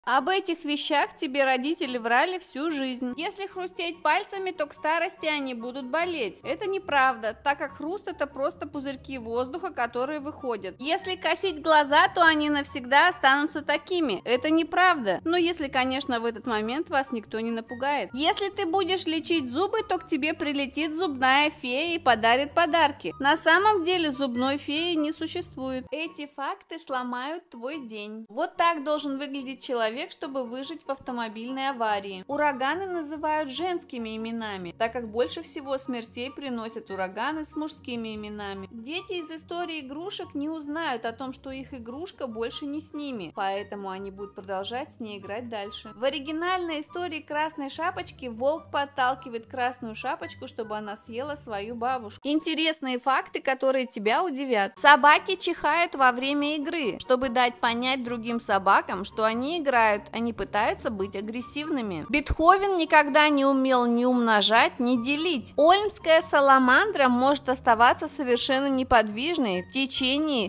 Об этих вещах тебе родители врали всю жизнь. Если хрустеть пальцами, то к старости они будут болеть. Это неправда, так как хруст это просто пузырьки воздуха, которые выходят. Если косить глаза, то они навсегда останутся такими. Это неправда. Но если, конечно, в этот момент вас никто не напугает. Если ты будешь лечить зубы, то к тебе прилетит зубная фея и подарит подарки. На самом деле зубной феи не существует. Эти факты сломают твой день. Вот так должен выглядеть человек, чтобы выжить в автомобильной аварии. Ураганы называют женскими именами, так как больше всего смертей приносят ураганы с мужскими именами. Дети из истории игрушек не узнают о том, что их игрушка больше не с ними, поэтому они будут продолжать с ней играть дальше. В оригинальной истории Красной Шапочки волк подталкивает Красную Шапочку, чтобы она съела свою бабушку. Интересные факты, которые тебя удивят. Собаки чихают во время игры, чтобы дать понять другим собакам, что они играют, они пытаются быть агрессивными. Бетховен никогда не умел ни умножать, ни делить. Ольмская саламандра может оставаться совершенно неподвижной в течение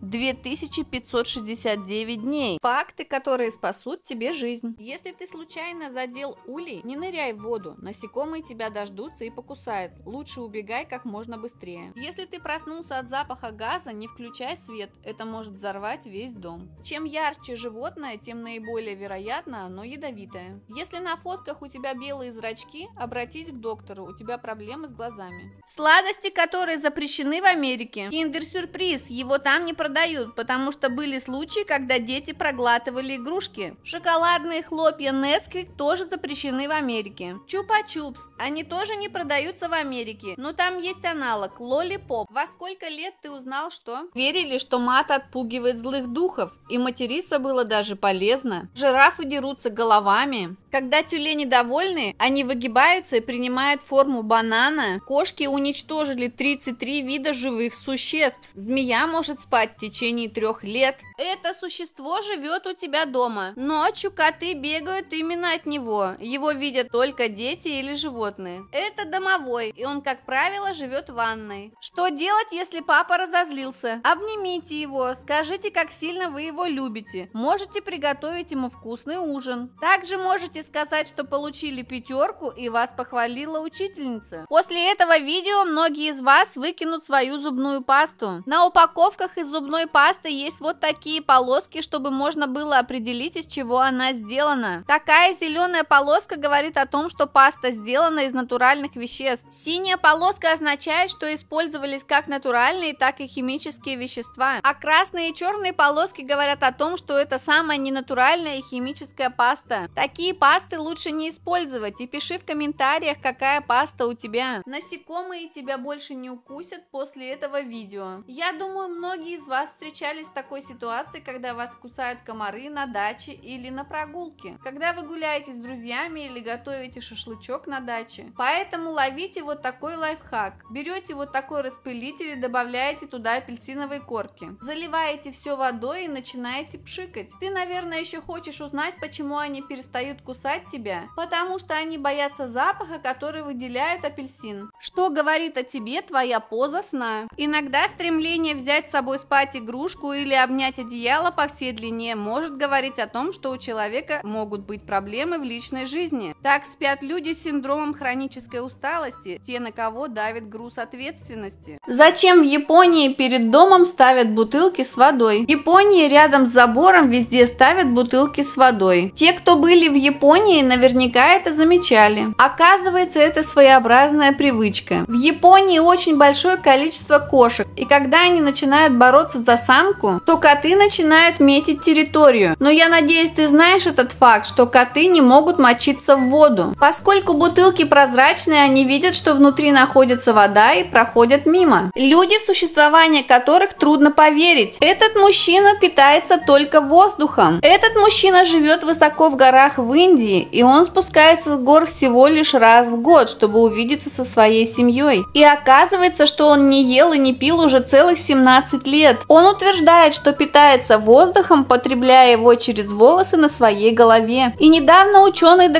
2569 дней. Факты, которые спасут тебе жизнь. Если ты случайно задел улей, не ныряй в воду, насекомые тебя дождутся и покусают. Лучше убегай как можно быстрее. Если ты проснулся от запаха газа, не включай свет, это может взорвать весь дом. Чем ярче животное, тем наиболее вероятно оно ядовитое. Если на фотках у тебя белые зрачки, обратись к доктору, у тебя проблемы с глазами. Сладости, которые запрещены в Америке. Киндер-сюрприз, его там не продают, потому что были случаи, когда дети проглатывали игрушки. Шоколадные хлопья Несквик тоже запрещены в Америке. Чупа-чупс, они тоже не продаются в Америке, но там есть аналог лолипоп. Во сколько лет ты узнал, что? Верили, что мат отпугивает злых духов, и материться было даже полезно. Жирафы дерутся головами. Когда тюлени довольны, они выгибаются и принимают форму банана. Кошки уничтожили 33 вида живых существ. Змея может спать в течение 3 лет. Это существо живет у тебя дома. Ночью коты бегают именно от него. Его видят только дети или животные. Это домовой, и он, как правило, живет в ванной. Что делать, если папа разозлился? Обнимите его, скажите, как сильно вы его любите. Можете приготовить ему вкусный ужин. Также можете сказать, что получили 5 и вас похвалила учительница. После этого видео многие из вас выкинут свою зубную пасту. На упаковках из зубной пасты есть вот такие полоски, чтобы можно было определить, из чего она сделана. Такая зеленая полоска говорит о том, что паста сделана из натуральных веществ. Синяя полоска означает, что использовались как натуральные, так и химические вещества. А красные и черные полоски говорят о том, что это самая ненатуральная и химическая паста. Такие пасты лучше не использовать, и пиши в комментариях, какая паста у тебя. Насекомые тебя больше не укусят после этого видео. Я думаю, многие из вас встречались с такой ситуацией, когда вас кусают комары на даче или на прогулке, когда вы гуляете с друзьями или готовите шашлычок на даче. Поэтому ловите вот такой лайфхак. Берете вот такой распылитель и добавляете туда апельсиновые корки. Заливаете все водой и начинаете пшикать. Ты, наверное, еще хочешь узнать, почему они перестают кусать тебя? Потому что они боятся запаха, который выделяет апельсин. Что говорит о тебе твоя поза сна? Иногда стремление взять с собой спать игрушку или обнять одеяло по всей длине может говорить о том, что у человека могут быть проблемы в личной жизни. Так спят люди с синдромом хронической усталости, те, на кого давит груз ответственности. Зачем в Японии перед домом ставят бутылки с водой? В Японии рядом с забором везде ставят бутылки с водой. Те, кто были в Японии, наверняка это замечали. Оказывается, это своеобразная привычка. В Японии очень большое количество кошек, и когда они начинают бороться за самку, то коты начинают метить территорию. Но я надеюсь, ты знаешь этот факт, что коты не могут мочиться в воду. Поскольку бутылки прозрачные, они видят, что внутри находится вода, и проходят мимо. Люди, в существование которых трудно поверить. Этот мужчина питается только воздухом. Этот мужчина живет высоко в горах в Индии, и он спускается с гор всего лишь раз в год, чтобы увидеться со своей семьей. И оказывается, что он не ел и не пил уже целых 17 лет. Он утверждает, что питается воздухом, потребляя его через волосы на своей голове. И недавно ученые доказали,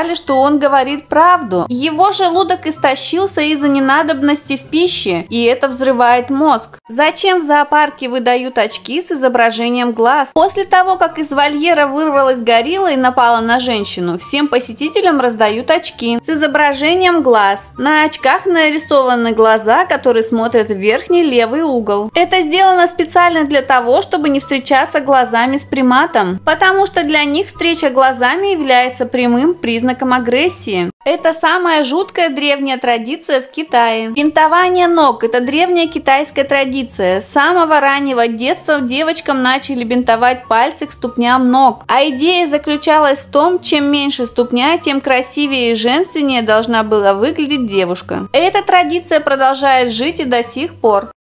считали, что он говорит правду. Его желудок истощился из-за ненадобности в пище, и это взрывает мозг. Зачем в зоопарке выдают очки с изображением глаз? После того, как из вольера вырвалась горилла и напала на женщину, всем посетителям раздают очки с изображением глаз. На очках нарисованы глаза, которые смотрят в верхний левый угол. Это сделано специально для того, чтобы не встречаться глазами с приматом, потому что для них встреча глазами является прямым признаком агрессии. Это самая жуткая древняя традиция в Китае. Бинтование ног – это древняя китайская традиция. С самого раннего детства девочкам начали бинтовать пальцы к ступням ног. А идея заключалась в том, чем меньше ступня, тем красивее и женственнее должна была выглядеть девушка. Эта традиция продолжает жить и до сих пор.